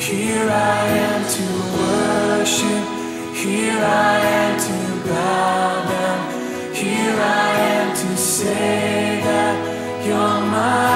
Here I am to worship, here I am to bow down, here I am to say that you're mine.